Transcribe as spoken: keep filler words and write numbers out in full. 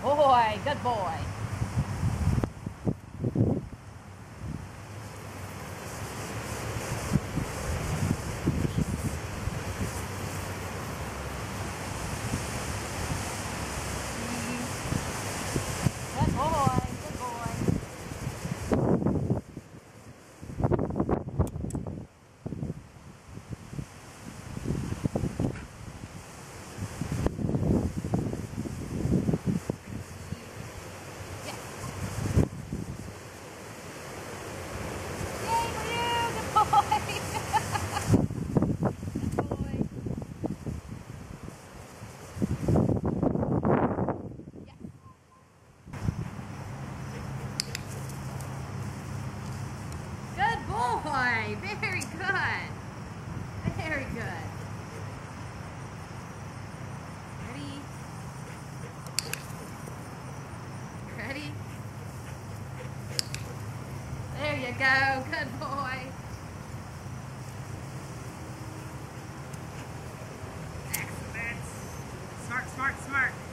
boy, good boy. Good boy, good boy. Yeah. Yay for you, good boy. Good boy. Yeah. Good boy! Very good! Very good. Ready? Ready? There you go. Good boy. Excellent. Smart, smart, smart.